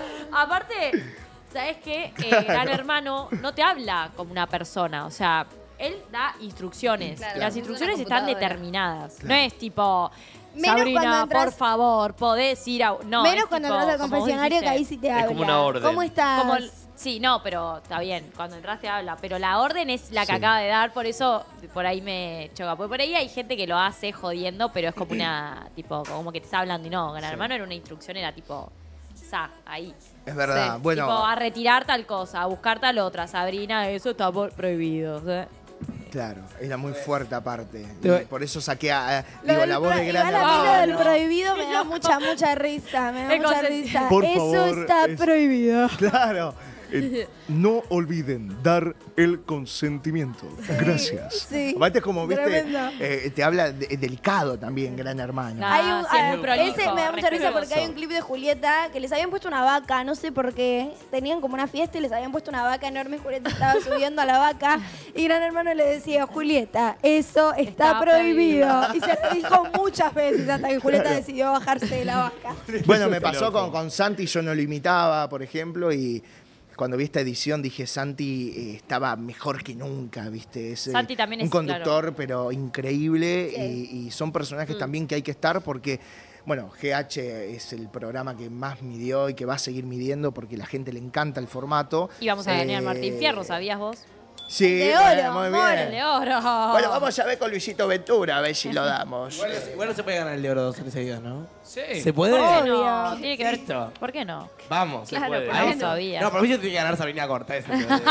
Aparte, ¿sabes qué? Gran Hermano no te habla como una persona. O sea, él da instrucciones. Claro, y las como instrucciones una están computadora. determinadas. No es tipo, Menos Sabrina, cuando entras- por favor, podés ir a... No, Menos es cuando tipo, entras al como vos confesionario, que dijiste. ahí sí te Es habla. como una orden. ¿Cómo estás? Como sí, no, pero está bien, cuando entras te habla. Pero la orden es la que Sí. acaba de dar, por eso por ahí me choca. Porque por ahí hay gente que lo hace jodiendo, pero es como una, tipo, como que te está hablando y no. Gran Hermano era una instrucción, era tipo, ahí. Es verdad. Sí, Bueno, tipo, a retirar tal cosa, a buscar tal otra. Sabrina, eso está prohibido. ¿sí? claro, era muy fuerte aparte. Te- Y por eso saqué a, Lo digo, del la voz de Gran igual a mí lo del Hermano. prohibido me da mucha risa. Me da Es mucha consent- risa. Por Eso favor, está es- prohibido. Claro. No olviden dar el consentimiento. Gracias. sí. Aparte es como, viste, Tremendo. te habla delicado también, Gran Hermano. Claro. Hay un, sí, es muy prolijo, ese me da mucha risa porque respetuoso. hay un clip de Julieta que les habían puesto una vaca, no sé por qué. Tenían como una fiesta y les habían puesto una vaca enorme. Julieta estaba subiendo a la vaca y Gran Hermano le decía, Julieta, eso está Está prohibido. prohibido. Y se lo dijo muchas veces hasta que Julieta decidió bajarse de la vaca. Bueno, me pasó con Santi, yo no lo imitaba, por ejemplo, y cuando vi esta edición dije, Santi estaba mejor que nunca, ¿viste? Es Santi también un es, conductor, claro. pero increíble, Sí. y son personajes también que hay que estar porque... Bueno, GH es el programa que más midió y que va a seguir midiendo porque a la gente le encanta el formato. Y vamos a venir al Martín Fierro, ¿sabías vos? Sí, De oro, bueno, muy amor. bien. De oro. Bueno, vamos a ver con Luisito Ventura, a ver si lo damos. Igual no se puede ganar el de oro 2 en seguida, ¿no? Sí. ¿Se puede? ¿Por qué Obvio. no? Tiene que ver. Listo. ¿Por qué no? Vamos. Se puede. Claro, Ahí no todavía. No, pero yo tiene que ganar Sabrina Cortés.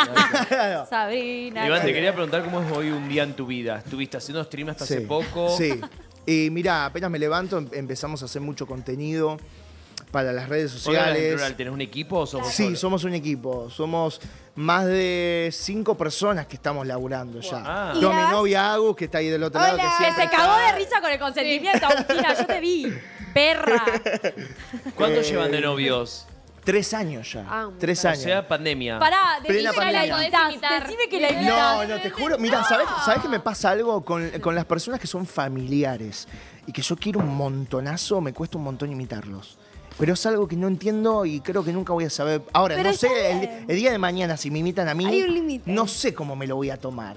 Sabrina. Iván, te quería preguntar cómo es hoy un día en tu vida. ¿Estuviste haciendo stream hasta hace poco? Sí. Y mirá, apenas me levanto, empezamos a hacer mucho contenido para las redes ¿Vos hablas en sociales. plural? ¿Tenés un equipo o sos vos Sí, solo? somos un equipo. Somos más de 5 personas que estamos laburando ya. Ah. Tengo a mi ¿Y novia Agus, que está ahí del otro lado. Hola. Que Que siempre se cagó de risa con el consentimiento, Agustina. Yo te vi. Perra. ¿Cuánto llevan de novios? 3 años ya. Ah, 3 O años. sea, pandemia. Pará, Plena decime que la pandemia. imitas. Decime que la imitas. No, no, te juro. Mira, ¿sabes qué me pasa algo con las personas que son familiares y que yo quiero un montonazo? Me cuesta un montón imitarlos. Pero es algo que no entiendo y creo que nunca voy a saber. Ahora, Pero no sé, está el bien. día de mañana, si me imitan a mí, Hay un límite. no sé cómo me lo voy a tomar.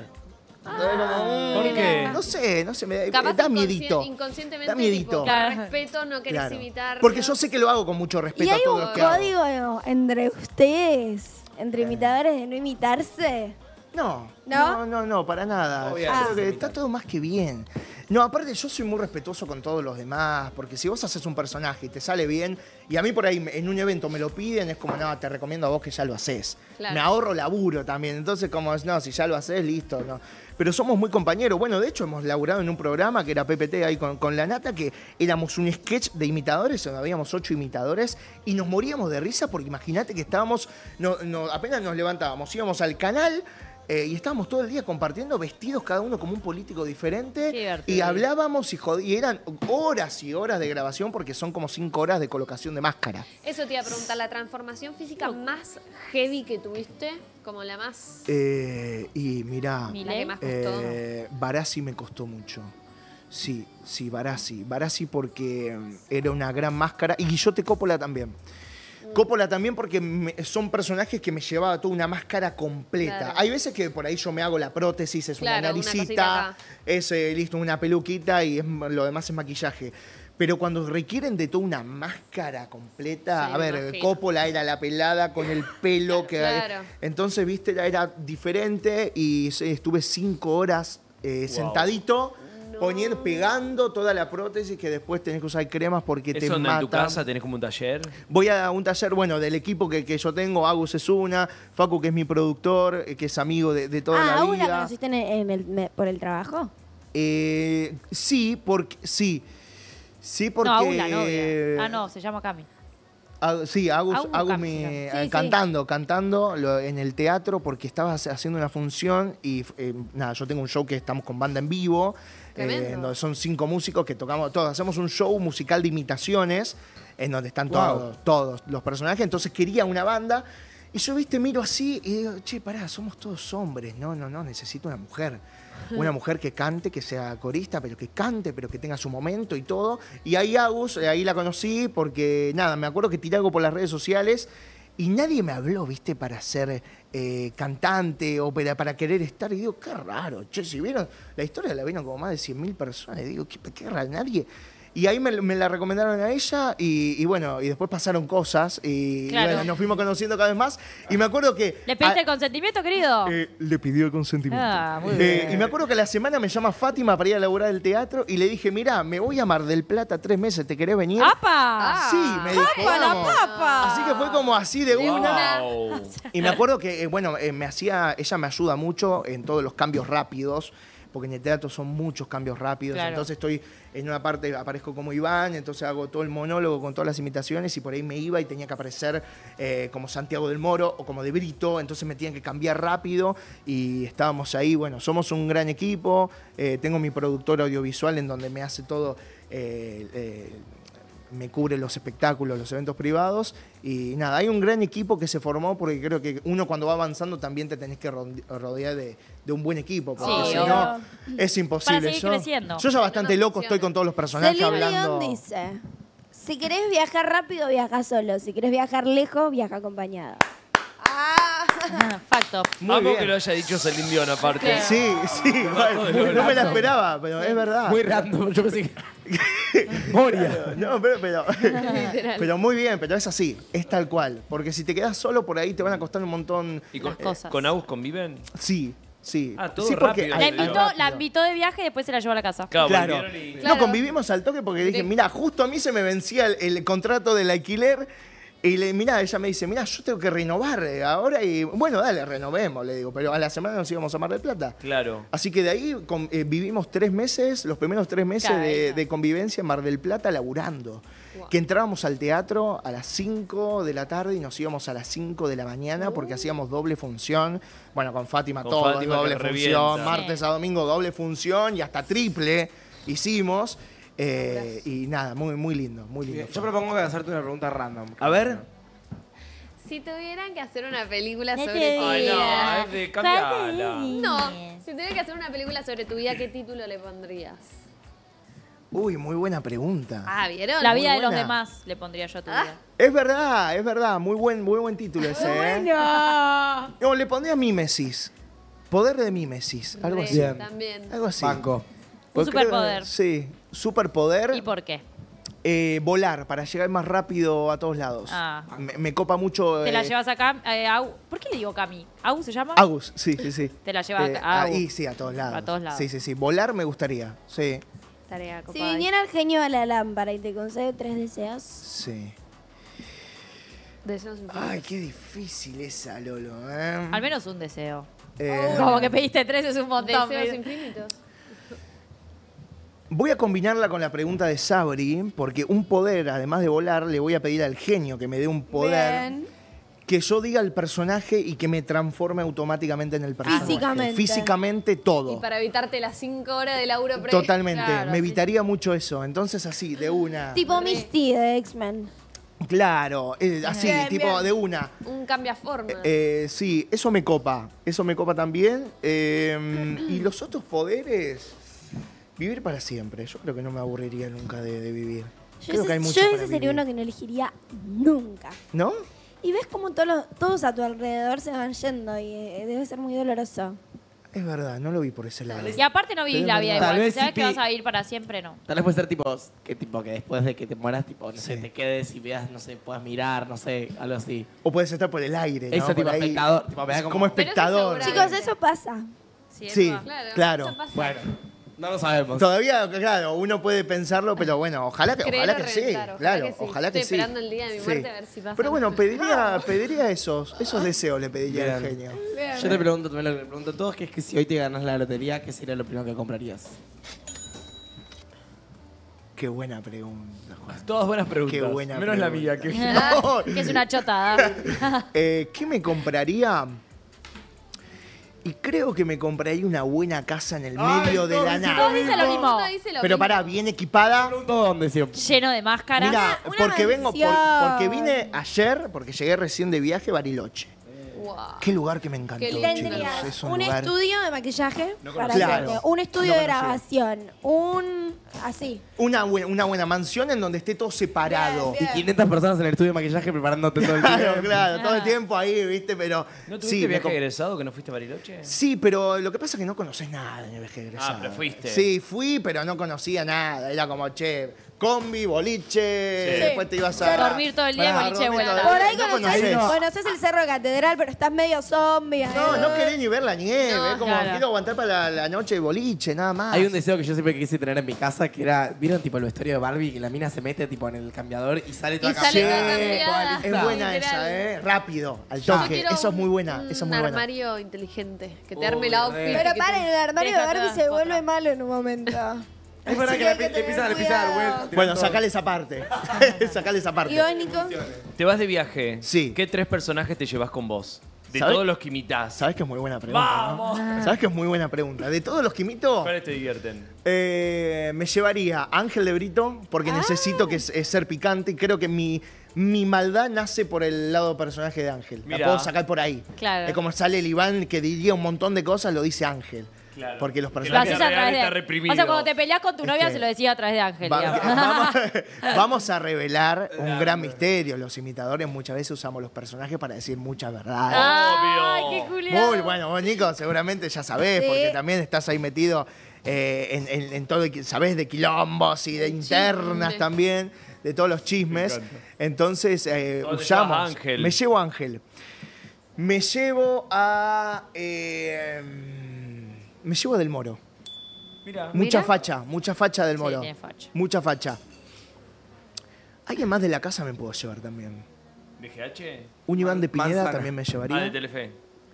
¿Por qué? No sé, me Capaz da miedito. inconscientemente, Da miedito. tipo, por Claro. respeto, no querés Claro. imitar. Porque ¿no? yo sé que lo hago con mucho ¿Y respeto a hay todos un los que hago. código entre ustedes, entre imitadores, de no imitarse? No, ¿No? no, para nada. Yo Obviamente creo que se está todo más que bien. No, aparte yo soy muy respetuoso con todos los demás, porque si vos haces un personaje y te sale bien, y a mí por ahí en un evento me lo piden, es como, no, te recomiendo a vos que ya lo haces. Claro. Me ahorro laburo también, entonces como, no, si ya lo haces, listo, no. Pero somos muy compañeros. Bueno, de hecho hemos laburado en un programa que era PPT ahí con la Nata, que éramos un sketch de imitadores, donde habíamos 8 imitadores, y nos moríamos de risa porque imagínate que estábamos, apenas nos levantábamos, íbamos al canal, y estábamos todo el día compartiendo vestidos cada uno como un político diferente. Qué divertido. Y hablábamos y eran horas y horas de grabación porque son como 5 horas de colocación de máscara. Eso te iba a preguntar, la transformación física más heavy que tuviste, como la más... Y mirá, La que más costó. Barassi me costó mucho. Sí, Barassi. Barassi porque era una gran máscara. Y Guillote Coppola también. Coppola también porque son personajes que me llevaba toda una máscara completa. Claro. Hay veces que por ahí yo me hago la prótesis, es Claro, una una cosita naricita, acá. es listo, una peluquita y lo demás es maquillaje. Pero cuando requieren de toda una máscara completa, Sí, a ver, me imagino. Coppola era la pelada con el pelo que... Claro. Entonces, viste, era diferente y estuve 5 horas sentadito, pegando toda la prótesis que después tenés que usar cremas porque te ¿Eso en tu matan. casa tenés como un taller? Voy a un taller, bueno, del equipo que yo tengo, Agus es una, Facu que es mi productor, que es amigo de toda la ¿Agus la vida. conociste por el trabajo? Sí, porque... Sí, porque... No, Agus la novia. Ah, no, se llama Cami. Sí, Agus Agus me, Cami se llama. Sí, cantando en el teatro porque estaba haciendo una función y nada, yo tengo un show que estamos con banda en vivo, Tremendo. donde son 5 músicos que tocamos todos, hacemos un show musical de imitaciones en donde están todos los personajes, entonces quería una banda y yo, viste, miro así y digo, che, pará, somos todos hombres, no, necesito una mujer. Una mujer que cante, que sea corista, pero que cante, pero que tenga su momento y todo. Y ahí Agus, ahí la conocí porque, nada, me acuerdo que tiré algo por las redes sociales Y nadie me habló, ¿viste? Para ser cantante o para querer estar. Y digo, qué raro. Che, si vieron, la historia la vieron como más de 100.000 personas. Y digo, qué raro, nadie. Y ahí me la recomendaron a ella y bueno, y después pasaron cosas y bueno, nos fuimos conociendo cada vez más. Y me acuerdo que... ¿Le pediste el consentimiento, querido? Le pidió el consentimiento. Muy bien. Y me acuerdo que a la semana me llama Fátima para ir a laburar el teatro y le dije, mirá, me voy a Mar del Plata 3 meses, ¿te querés venir? ¡Apa! Sí, me dijo. ¡Apa, la "Vamos". papa! Así que fue como así de una. Wow. Y me acuerdo que, bueno, ella me ayuda mucho en todos los cambios rápidos, porque en el teatro son muchos cambios rápidos. Claro. Entonces estoy en una parte, aparezco como Iván, entonces hago todo el monólogo con todas las imitaciones y por ahí me iba y tenía que aparecer como Santiago del Moro o como de Brito, entonces me tenían que cambiar rápido y estábamos ahí. Bueno, somos un gran equipo, tengo mi productor audiovisual en donde me hace todo... me cubre los espectáculos, los eventos privados y nada, hay un gran equipo que se formó porque creo que uno cuando va avanzando también te tenés que rodear de un buen equipo, porque Sí, si obvio. no es imposible. Para seguir creciendo. Yo ya bastante loco estoy con todos los personajes Celine hablando. Dion dice, si querés viajar rápido, viaja solo. Si querés viajar lejos, viaja acompañado. Facto. Muy Amo bien. que lo haya dicho Celine Dion aparte. Sí, bueno, no me la esperaba, pero es verdad. Muy random. Yo pensé que... Moria. No, pero muy bien, pero es así, es tal cual. Porque si te quedas solo por ahí te van a costar un montón. ¿Y Las cosas. con Agus conviven? Sí, sí. Ah, todo sí, porque rápido. La invitó de viaje y después se la llevó a la casa. Claro. volvieron y- No, convivimos al toque porque dije, mira, justo a mí se me vencía el contrato del alquiler. Y ella me dice, mira, yo tengo que renovar ahora y bueno, dale, renovemos, le digo, pero a la semana nos íbamos a Mar del Plata. Claro. Así que de ahí vivimos 3 meses, los primeros 3 meses de convivencia en Mar del Plata laburando. Wow. Que entrábamos al teatro a las 5 de la tarde y nos íbamos a las 5 de la mañana porque hacíamos doble función. Bueno, con Fátima Con todo, Fátima doble que función, revienta. martes a domingo doble función y hasta triple hicimos. Y nada, muy, muy lindo, muy lindo. Yo propongo que hacerte una pregunta random. A ver. Si tuvieran que hacer una película No sobre te tu Ay, vida. no, es de cambiala. No, si tuvieran que hacer una película sobre tu vida, ¿qué título le pondrías? Uy, muy buena pregunta. Ah, ¿vieron? La vida de los buena. demás le pondría yo a tu vida. Es verdad, muy buen título ese, ¿eh? No, le pondría Mímesis. Poder de Mímesis, algo Re, así. Bien. También. Algo así. Banco. Un Porque creo- superpoder. Sí, superpoder. ¿Y por qué? Volar, para llegar más rápido a todos lados. Ah. Me copa mucho. Te la llevas acá. ¿Por qué le digo Cami? ¿Agu se llama? Agus, sí. Te la llevas acá. Ahí, sí, a todos lados. A todos lados. Sí. Volar me gustaría, sí. Tarea Si copada. viniera el genio de la lámpara y te concede 3 deseos, Sí. Deseos infinitos. Ay, qué difícil esa, Lolo. ¿eh? Al menos un deseo. Oh. Como que pediste 3 es un montón. Deseos infinitos. Voy a combinarla con la pregunta de Sabri, porque un poder, además de volar, le voy a pedir al genio que me dé un poder. bien. Que yo diga el personaje y que me transforme automáticamente en el personaje. Físicamente. Físicamente todo. Y para evitarte las 5 horas de laburo pre. Totalmente. Claro, me sí. evitaría mucho eso. Entonces así, de una. Tipo Misty de X-Men. Claro, así, Bien, tipo bien. de una. Un cambiaforma. Sí, eso me copa. Eso me copa también. Y los otros poderes, vivir para siempre. Yo creo que no me aburriría nunca de vivir. Creo que hay mucho yo para ese sería vivir. uno que no elegiría nunca. ¿No? Y ves como todos a tu alrededor se van yendo y debe ser muy doloroso. Es verdad, no lo vi por ese lado. Y aparte no vivís Pero la es vida verdad. igual. Tal Si vez sabes sí que vas a vivir para siempre, no. Tal vez puede ser tipo que después de que te mueras, tipo, no sé, Sí. te quedes y veas, no sé, puedas mirar, no sé, algo así. O puedes estar por el aire, ¿no? Eso Por tipo ahí. espectador, tipo, me da Como como... espectador. Pero eso Chicos, eso pasa. Sí, Sí, eso va. claro. eso pasa. Bueno, no lo sabemos. Todavía, claro, uno puede pensarlo, pero bueno, ojalá que Creer o sí, reventar, claro, ojalá que Estoy sí. esperando el día de mi Sí. muerte a ver si pasa. Pero bueno, pediría esos deseos, le pediría al Bien. genio. Yo te pregunto también lo que me pregunto a todos, que es que si hoy te ganas la lotería, ¿qué sería lo primero que comprarías? Qué buena pregunta, Juan. Todas buenas preguntas. Qué buena Menos la pregunta. mía. Que... Que es una chotada. ¿Qué me compraría? Y creo que me compraría una buena casa en el medio de la Todos nada. dicen lo mismo. Uno dice lo Pero mismo. pará, bien equipada. ¿Todo dónde siempre? Lleno de máscaras. Mira, Una porque vengo, mansión. porque vine ayer, porque llegué recién de viaje, Bariloche. Wow. Qué lugar que me encantó, Qué lindo. chicos. Tendrías Es un lugar... estudio de maquillaje para Claro. hacerte, un estudio No de conocía. grabación, una Una buena mansión en donde esté todo separado. Bien, Y 500 personas en el estudio de maquillaje preparándote todo el Claro, tiempo. claro, todo el tiempo ahí, ¿viste? Pero. ¿No tuviste sí, viaje egresado que no fuiste a Bariloche? Sí, pero lo que pasa es que no conoces nada en el viaje egresado. Ah, pero fuiste. Sí, fui, pero no conocía nada. Era como, che, combi, boliche, después te ibas a... Dormir todo el día, Pará, boliche, dormir bueno. todo el Por ahí día. No conocés, conocés. conocés el Cerro de Catedral, pero estás medio zombie. No querés ni ver la nieve. No, es como, claro. quiero aguantar para la noche de boliche, nada más. Hay un deseo que yo siempre quise tener en mi casa, que era, ¿vieron tipo el vestuario de Barbie? Que la mina se mete tipo en el cambiador y sale toda Y sale toda Sí, cambiada. es buena Literal. esa, rápido, al Yo toque. quiero Eso es muy buena, un eso es muy buena. armario inteligente. Que te Uy, arme el re. outfit. Pero que te- para, el armario de Deja Barbie todas se fotos. vuelve malo en un momento. Es verdad Así que hay que le tener empieza a dar cuidado. vuelta. Bueno, sacale esa parte. Sacale esa parte. ¿Y vos, Nico? Te vas de viaje. Sí. ¿Qué 3 personajes te llevas con vos? De ¿Sabes? todos los que imitás. ¿Sabes que es muy buena pregunta? ¡Vamos! ¿no? ¿Sabes que es muy buena pregunta? De todos los que imito, ¿Cuáles te divierten? me llevaría a Ángel de Brito, porque necesito que es ser picante y creo que mi maldad nace por el lado personaje de Ángel. Mirá. La puedo sacar por ahí. Claro. Es como sale el Iván que diría un montón de cosas, lo dice Ángel. Claro. Porque los Que Lo la personajes... haces a vida real través está de. reprimido. O sea, cuando te peleas con tu novia, que- se lo decía a través de Ángel, Va- digamos. vamos a revelar un gran misterio. Los imitadores muchas veces usamos los personajes para decir muchas verdades. Ay, Obvio. qué culiado. Muy bueno, vos, Nico, seguramente ya sabés, Sí. porque también estás ahí metido en todo, sabés de quilombos y de internas chismes. también, de todos los chismes. Entonces, ¿Dónde usamos. llevas a Ángel? Me llevo a Ángel. Me llevo a. Me llevo a Del Moro. Mira. Mucha facha del Sí, Moro. tiene facha. Mucha facha. Alguien más de la casa me puedo llevar también. ¿De GH? Un Iván de Pineda Manzana. también me Ah, llevaría. de Telefe.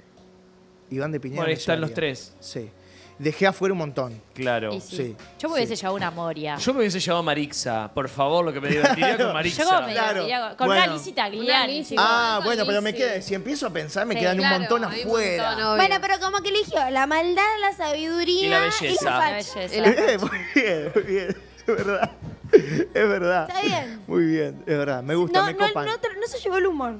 Iván de Pineda. Bueno, ahí me están los llevaría. 3. Sí. Dejé afuera un montón. Claro. Y sí. Sí. Yo me hubiese llevado una Moria. Yo me hubiese llevado a Marixa. Por favor, lo que me divertiría con Marixa. Yo como me Claro. divertiría con Bueno. una Lizzie Una Tagliani. Lizzie. chicos. Ah, con bueno, pero me Lizzie. queda, si empiezo a pensar, me Sí, quedan Claro, un montón hay un afuera. montón, obvio. Bueno, pero como que eligió la maldad, la sabiduría Y la belleza. la La facha. belleza. Muy bien, muy bien. Es verdad. Es verdad. Está bien. Muy bien, es verdad. Me gusta, No, me no, copan. no se llevó el humor.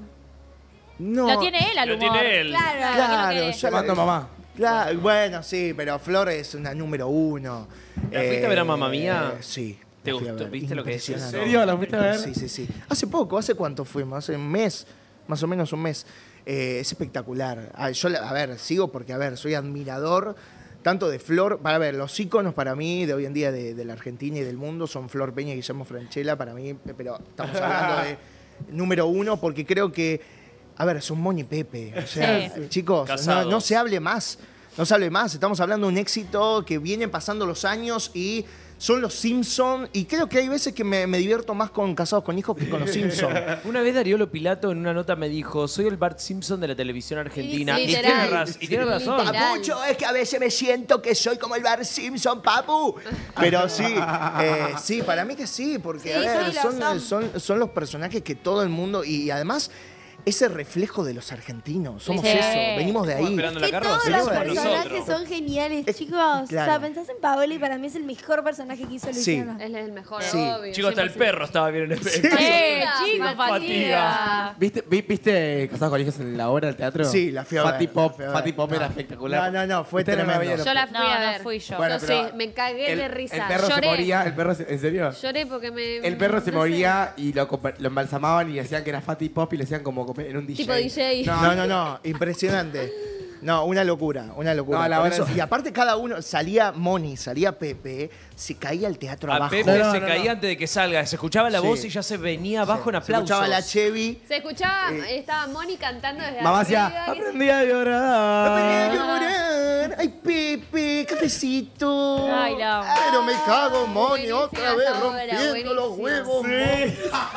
No. Lo tiene él al Lo humor. tiene él. Claro. Claro, que- ya Llamando a mamá. Claro, bueno, sí, pero Flor es una número 1. ¿La fuiste a ver a Mamma Mía? Sí. ¿Te la fui a gustó? ver. ¿Viste lo que decía? Impresionante. ¿En serio? ¿La fuiste a ver? Sí, sí, sí. Hace poco, ¿hace cuánto fuimos? Hace un mes, más o menos un mes. Es espectacular. Yo, a ver, sigo porque, a ver, soy admirador tanto de Flor. Para ver, los íconos para mí de hoy en día de la Argentina y del mundo son Flor Peña y Guillermo Francella, para mí, pero estamos hablando de número 1 porque creo que, a ver, son Moni y Pepe. O sea, Sí. chicos, Casados. no se hable más. No se hable más. Estamos hablando de un éxito que viene pasando los años y son los Simpsons. Y creo que hay veces que me divierto más con Casados con Hijos que con los Simpsons. Una vez Dariolo Pilato en una nota me dijo, soy el Bart Simpson de la televisión argentina. Sí, Y literal. tiene razón. Literal. Papucho, es que a veces me siento que soy como el Bart Simpson, papu. Pero sí, sí, para mí que sí, porque a Sí, ver, sí, lo son los personajes que todo el mundo, y además ese reflejo de los argentinos, somos Sí. eso, venimos de Estamos ahí. esperando la Que carroza. todos los Venimos de ahí. personajes son geniales, chicos. O claro. sea, pensás en Paola y para mí es el mejor personaje que hizo Sí. Luciana. Él es el mejor, Sí. obvio. Chicos, hasta el 100%. perro estaba bien en el Sí. Chico, fatiga. ¿Viste Casados con Hijos en la obra del teatro? Sí, la fui a ver. Fatty la Pop, fui a ver. Fatty Pop era No. espectacular. No, fue Ustedes no la tremendo. vieron. Yo la fui No, a no ver. fui yo. Bueno, Yo pero sí, me cagué de risa. El perro Lloré. se moría, ¿en serio? Lloré porque me... El perro se no sé. moría y lo embalsamaban y decían que era Fatty Pop y le decían como en un DJ. Tipo DJ. No, impresionante. No, una locura, una locura. No, la Por verdad eso- es- y aparte cada uno, salía Moni, salía Pepe, se caía el teatro A abajo. Pepe No, se no, caía no. antes de que salga. Se escuchaba la Sí. voz y ya se venía abajo en Se aplausos. escuchaba la Chevy. Se escuchaba, estaba Moni cantando desde Mamá arriba. decía, aprendí a llorar. Aprendí a llorar. Ay, Pepe, cafecito. Ay, la amo. Pero me cago, Moni, Buenísima otra vez esa obra, rompiendo los buenísima. huevos. Moni.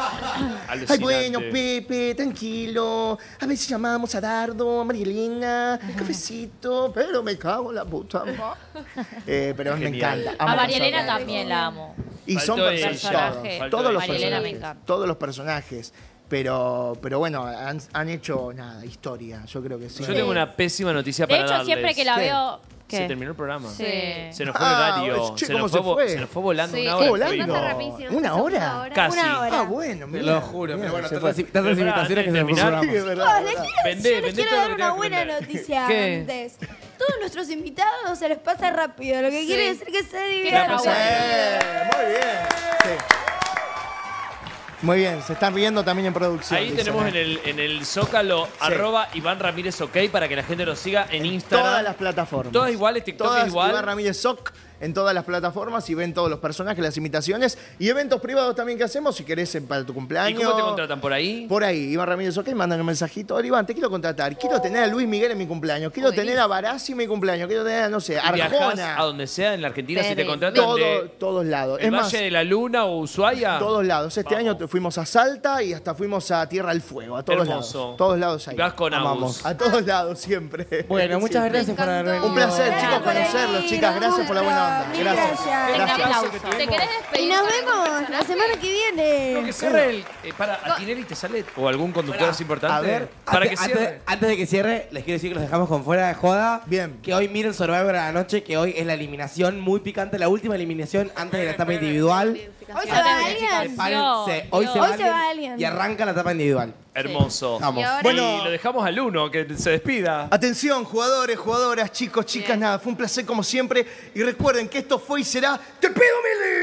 Ay, bueno, Alucinante. Pepe, tranquilo. A ver si llamamos a Dardo, a Marielena, cafecito, pero me cago en la puta madre. Pero me Genial. encanta. A amo María Elena Casados. también la amo. Y son Faltó ella. Personaje. Faltó todos los María Elena me personajes. encanta. Todos los personajes. Pero bueno, han hecho nada, historia. Yo creo que sí. Yo tengo una pésima noticia De para hecho, darles. siempre que la ¿Qué? veo, ¿Qué? Se terminó el programa. Sí. Se nos fue el horario. che, se, ¿cómo nos se fue, fue? se nos fue volando Sí, una fue hora. volando. pasa rapidísimo. ¿Una Esta hora? segunda hora. Casi. Una hora. Ah, bueno, Te mira. lo juro, pero bueno, se tantas fue. tantas Pero invitaciones que se antes nos de fue el Sí, es programa. verdad, No, es verdad. Vendé, yo les vendé quiero todo dar lo que una tengas que buena vender. noticia ¿Qué? antes. Todos nuestros invitados se les pasa rápido, lo que Sí. quiere decir que se La diviertan. pasamos. Muy bien. Sí. Muy bien, se están riendo también en producción. Ahí dicen, tenemos ¿eh? en el Zócalo, @Iván Ramírez OK, para que la gente nos siga en Instagram. Todas las plataformas. Todas iguales, TikTok Todas es igual. Iván Ramírez Soc en todas las plataformas y ven todos los personajes, las imitaciones y eventos privados también que hacemos si querés para tu ¿Y cumpleaños. cómo te contratan por ahí? Por ahí, Iván Ramírez OK, mandan un mensajito. Hola, Iván, te quiero contratar. Quiero tener a Luis Miguel en mi cumpleaños. Quiero tener a Barassi en mi cumpleaños. Quiero tener a, no sé, ¿Viajás Arjona. a donde sea en la Argentina si te Pedri. contratan Todos lados. el Es más, Valle de la Luna o Ushuaia? todos lados. Este Vamos. año fuimos a Salta y hasta fuimos a Tierra del Fuego. A todos Hermoso. lados. Todos lados ahí. Y vas con Amamos. Agus. A todos lados, siempre. Bueno, muchas Siempre. gracias por haber venido. Un placer, Gracias chicos, por conocerlos, venir, chicas. Gracias por la buena onda. Mil Gracias. gracias. Un Gracias. aplauso. ¿Te querés despedir? Y nos con algún vemos la personaje? semana que viene. No, que cierre el... ¿Para a Tinelli te sale o algún conductor así importante? a ver, para Antes- que cierre. antes de que cierre, les quiero decir que los dejamos con fuera de joda. Bien. Que hoy miren Survivor a la noche, que hoy es la eliminación muy picante, la última eliminación antes de la etapa individual. Hoy se va alguien. Prepárense, hoy se Hoy va se va alguien alguien. y arranca la etapa individual. Hermoso. Vamos. Y ahora- Bueno. Y lo dejamos al uno, que se despida. Atención, jugadores, jugadoras, chicos, chicas, Bien. nada. Fue un placer como siempre. Y recuerden que esto fue y será Te pido Mili.